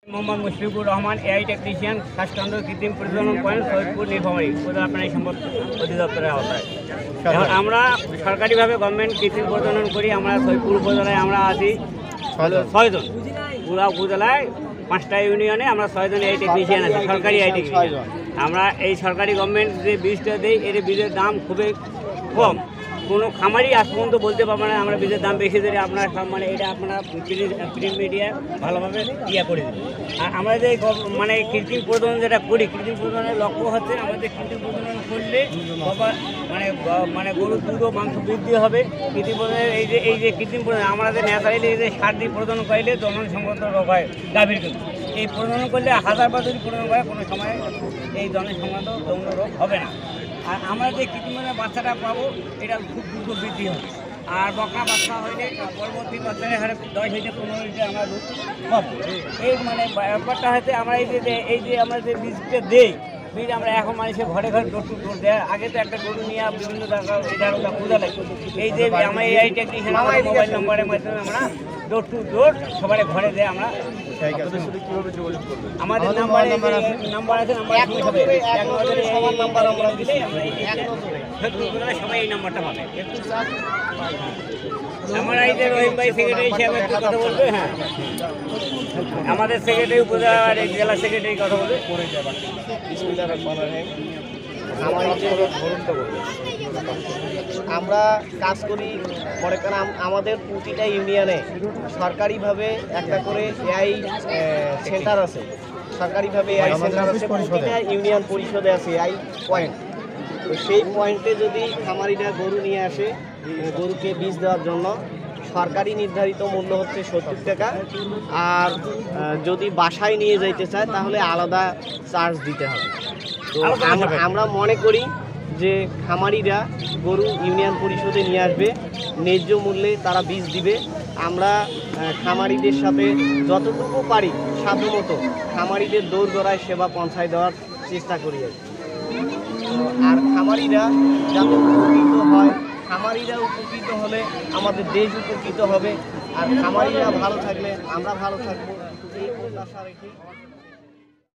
Mohammad Mushfiqur Rahman AI technician স্বাস্থ্যকেন্দ্র কৃত্রিম প্রজনন পয়েন্ট সৈয়দপুর নীলফামারী আপনার এই সম্পদ অধিদপ্তরের আওতায়। এখন আমরা সরকারিভাবে গভর্নমেন্ট কৃত্রিম প্রজনন করি। আমরা সৈয়দপুর উপজেলায় আমরা আছি 6 জন, পুরা উপজেলায় 5টা ইউনিয়নে আমরা 6 জন এআই টেকনিশিয়ান আছি, সরকারি এআই টেকনিশিয়ান। আমরা এই সরকারি গভর্নমেন্ট যে বীজটা দেই এর বীজের দাম খুবই কম। কোনো খামারই আজ পর্যন্ত বলতে পারবে না আমরা বীজের দাম বেশি দিলে আপনার মানে এটা আপনারা প্রিন্ট মিডিয়া ভালোভাবে করে দিন। আর আমরা যে মানে কৃত্রিম প্রজনন যেটা করি, কৃত্রিম প্রজননের লক্ষ্য হচ্ছে আমাদের কৃত্রিম প্রজনন করলে মানে মানে গরুর দুধ ও মাংস বৃদ্ধি হবে। কৃত্রিম প্রজনের এই যে কৃত্রিম প্রজনন আমাদের ন্যাচারালি এই যে সার দিয়ে প্রজনন করলে জনন সংক্রান্ত রোগ হয় গাভীর, কিন্তু এই প্রজনন করলে 1000 বার যদি প্রজনন করে কোনো সময় এই জনন সংক্রান্ত যৌন রোগ হবে না। আর আমরা যে কৃত্রিম বাচ্চাটা পাবো এটা খুব দ্রুত বৃদ্ধি হবে। আর বকনা বাচ্চা হইলে পরবর্তী বাচ্চার হারে 10 থেকে 15 লিটার আমরা দুধ পাবো। এই মানে ব্যাপারটা হচ্ছে আমরা এই যে আমরা যে বীজটা দেই, বীজ আমরা এখন মানুষের ঘরে ঘরে ডোর টু ডোর দেয়। আগে তো একটা গরু নিয়ে বিভিন্ন জায়গা এটা খোঁজা লাগতো। এই যে আমরা এআই টেকনিশিয়ান মোবাইল নম্বরের মাধ্যমে আমরা ডোর টু ডোর সবার ঘরে দেয়। আমরা আমাদের নাম্বার আছে, নাম্বার দিলে আমরা সবাই এই নাম্বারটা পাবে। আমরা এই যে রহিম ভাই সেক্রেটারি হিসাবে একটু কথা বলবে। হ্যাঁ, আমাদের সেক্রেটারি উপজেলার জেলা সেক্রেটারি কথা বলবে। আমরা কাজ করি মনে করেন আমাদের প্রতিটা ইউনিয়নে সরকারিভাবে একটা করে এআই সেন্টার আছে। সরকারিভাবে এআই সেন্টার আছে, প্রতিটা ইউনিয়ন পরিষদে আছে এআই পয়েন্ট। তো সেই পয়েন্টে যদি খামারিরা গরু নিয়ে আসে গরুকে বীজ দেওয়ার জন্য, সরকারি নির্ধারিত মূল্য হচ্ছে 70 টাকা। আর যদি বাসায় নিয়ে যাইতে চায় তাহলে আলাদা চার্জ দিতে হবে। তো আমরা মনে করি যে খামারিরা গরু ইউনিয়ন পরিষদে নিয়ে আসবে, ন্যায্য মূল্যে তারা বীজ দিবে। আমরা খামারিদের সাথে যতটুকু পারি সাধ্যমতো খামারিদের দৌড়গড়ায় সেবা পৌঁছায় দেওয়ার চেষ্টা করি। আর খামারিরা যাতে উপকৃত হয়, খামারিরা উপকৃত হলে আমাদের দেশ উপকৃত হবে। আর খামারিরা ভালো থাকলে আমরা ভালো থাকবো, এই প্রত্যাশা রেখে